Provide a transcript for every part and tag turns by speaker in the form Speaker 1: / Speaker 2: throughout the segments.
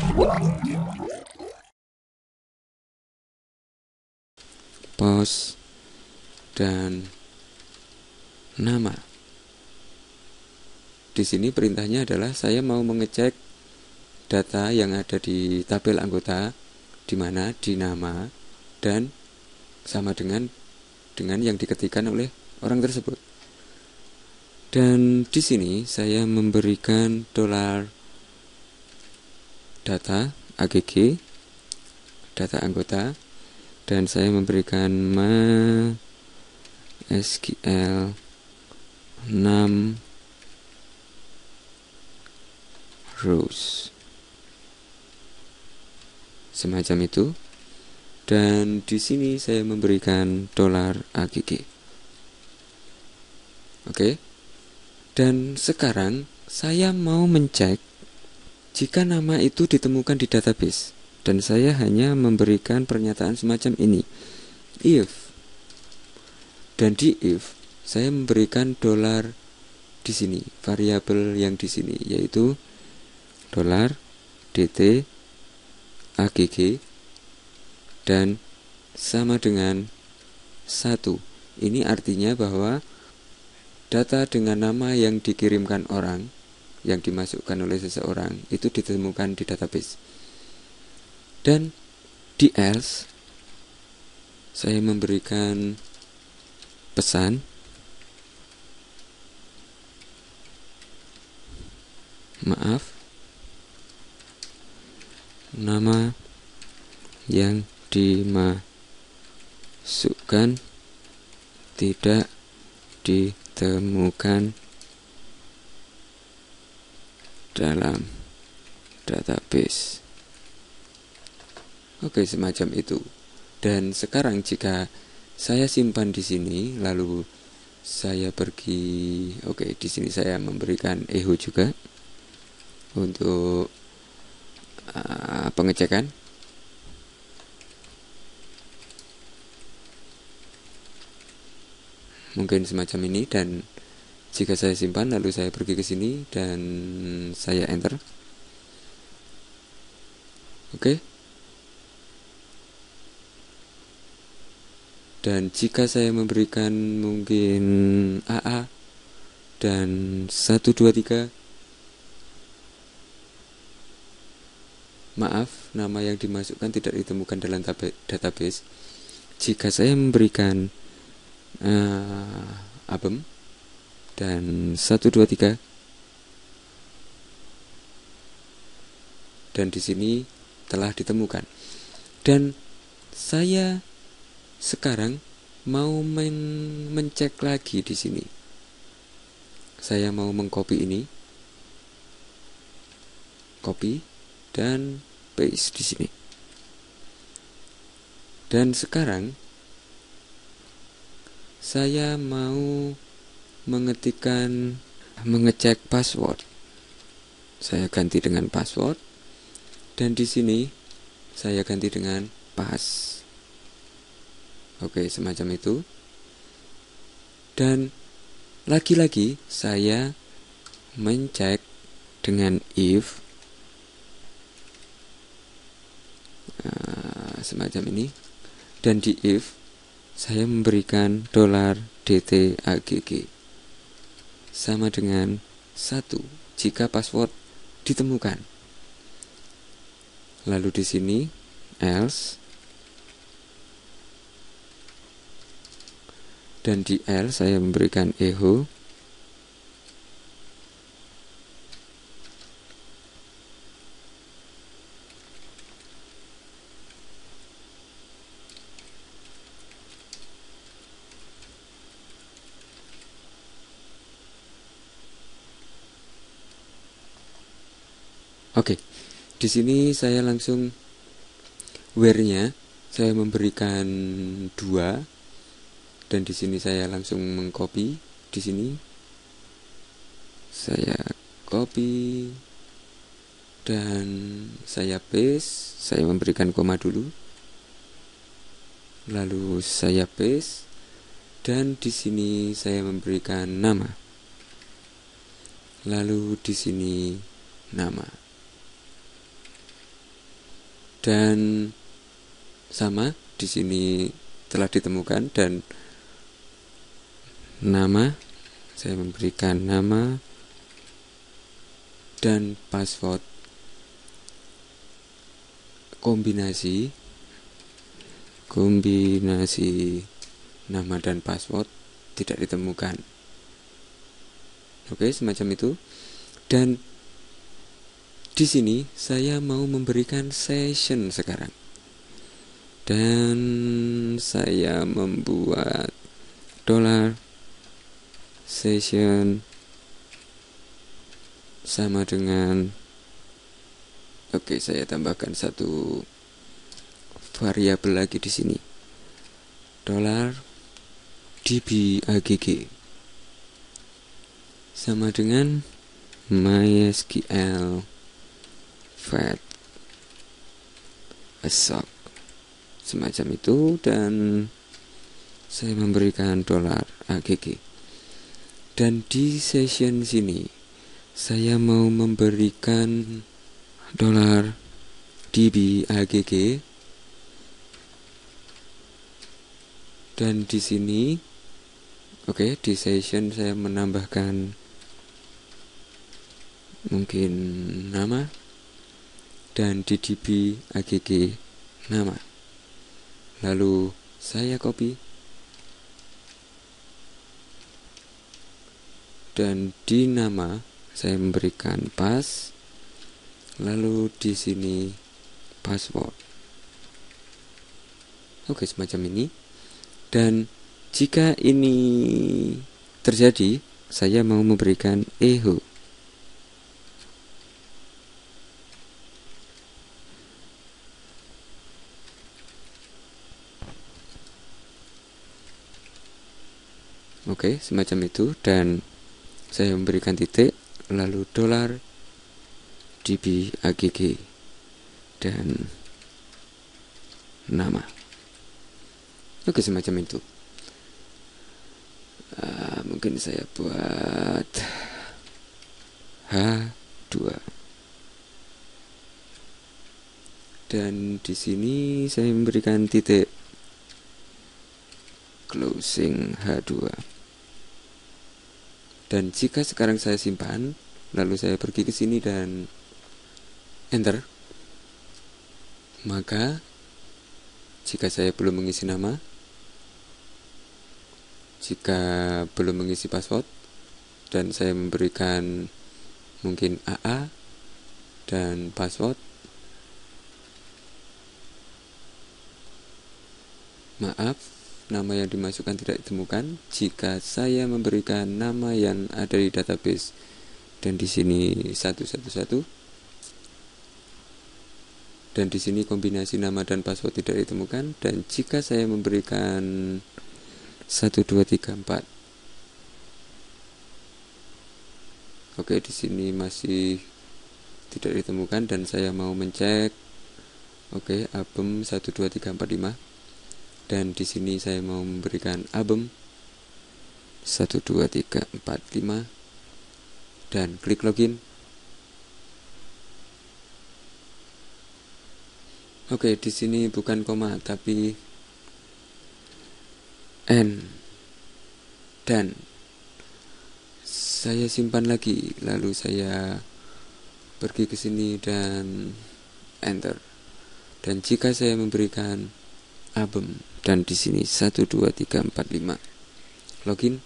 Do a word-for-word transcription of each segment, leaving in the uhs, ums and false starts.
Speaker 1: pos, dan nama. Di sini perintahnya adalah saya mau mengecek data yang ada di tabel anggota, di mana di nama dan sama dengan dengan yang diketikkan oleh orang tersebut. Dan di sini saya memberikan dolar data agg, data anggota, dan saya memberikan MySQL enam rows, semacam itu. Dan di sini saya memberikan dolar agg. Oke. Dan sekarang saya mau mencek jika nama itu ditemukan di database, dan saya hanya memberikan pernyataan semacam ini, if. Dan di if saya memberikan dolar di sini, variabel yang di sini yaitu dolar dt agg dan sama dengan satu. Ini artinya bahwa data dengan nama yang dikirimkan orang, yang dimasukkan oleh seseorang, itu ditemukan di database. Dan di else saya memberikan pesan maaf, nama yang dimasukkan tidak ditemukan dalam database. Oke, semacam itu. Dan sekarang jika saya simpan di sini, lalu saya pergi, oke, di sini saya memberikan echo juga untuk uh, pengecekan. Mungkin semacam ini, dan jika saya simpan lalu saya pergi ke sini dan saya enter. Oke. Dan jika saya memberikan mungkin A A dan satu dua tiga, maaf, nama yang dimasukkan tidak ditemukan dalam database. Jika saya memberikan uh, abem dan satu dua tiga, dan di sini telah ditemukan. Dan saya sekarang mau men- mencek lagi di sini. Saya mau mengcopy ini, copy dan paste di sini. Dan sekarang saya mau mengetikkan, mengecek password. Saya ganti dengan password, dan di sini saya ganti dengan pass. Oke, semacam itu. Dan lagi-lagi saya mencek dengan if uh, semacam ini. Dan di if saya memberikan dolar dt agg sama dengan satu jika password ditemukan. Lalu di sini else, dan di else saya memberikan echo Oke, di sini saya langsung where-nya saya memberikan dua, dan di sini saya langsung mengcopy. Di sini saya copy dan saya paste. Saya memberikan koma dulu, lalu saya paste, dan di sini saya memberikan nama, lalu di sini nama. Dan sama di sini telah ditemukan, dan nama, saya memberikan nama dan password kombinasi kombinasi nama dan password tidak ditemukan. Oke, semacam itu. Dan di sini saya mau memberikan session sekarang. Dan saya membuat dollar session sama dengan, oke, saya tambahkan satu variabel lagi di sini, dollar dbagg sama dengan mysql fetch assoc, semacam itu. Dan saya memberikan dollar agg. Dan di session sini saya mau memberikan dollar dbagg. Dan di sini, oke, okay, di session saya menambahkan mungkin nama, dan di dbagg nama. Lalu saya copy, dan di nama saya memberikan pass, lalu di sini password. Oke, semacam ini. Dan jika ini terjadi, saya mau memberikan echo. Oke, semacam itu. Dan saya memberikan titik, lalu dollar dbagg dan nama. Oke, semacam itu. Uh, mungkin saya buat H dua. Dan di sini saya memberikan titik closing H dua. Dan jika sekarang saya simpan, lalu saya pergi ke sini dan enter, maka jika saya belum mengisi nama, jika belum mengisi password, dan saya memberikan mungkin A A dan password, maaf, nama yang dimasukkan tidak ditemukan. Jika saya memberikan nama yang ada di database, dan di sini satu satu satu, dan di sini kombinasi nama dan password tidak ditemukan. Dan jika saya memberikan satu dua tiga empat, oke, di sini masih tidak ditemukan. Dan saya mau mencek, oke, album satu dua tiga empat lima, dan di sini saya mau memberikan album satu dua tiga empat lima, dan klik login. Oke, di sini bukan koma tapi N. Dan saya simpan lagi, lalu saya pergi ke sini dan enter. Dan jika saya memberikan album, dan di sini satu dua tiga empat lima, login,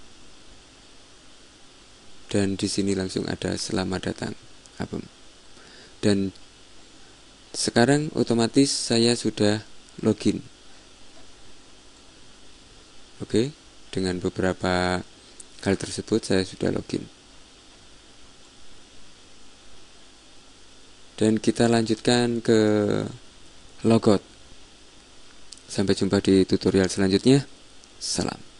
Speaker 1: dan di sini langsung ada selamat datang album. Dan sekarang otomatis saya sudah login. Oke, dengan beberapa hal tersebut saya sudah login. Dan kita lanjutkan ke logout. Sampai jumpa di tutorial selanjutnya. Salam.